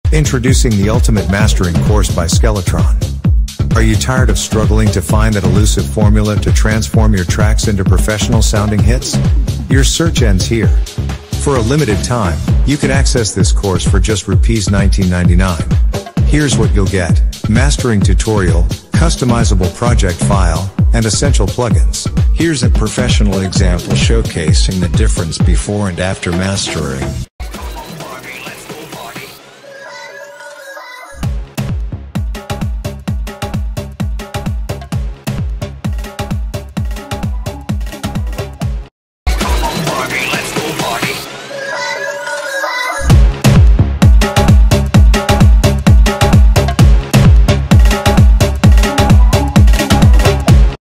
Introducing the Ultimate Mastering course by Skeletron. Are you tired of struggling to find that elusive formula to transform your tracks into professional-sounding hits? Your search ends here. For a limited time, you can access this course for just Rs. 19.99. Here's what you'll get: mastering tutorial, customizable project file, and essential plugins. Here's a professional example showcasing the difference before and after mastering.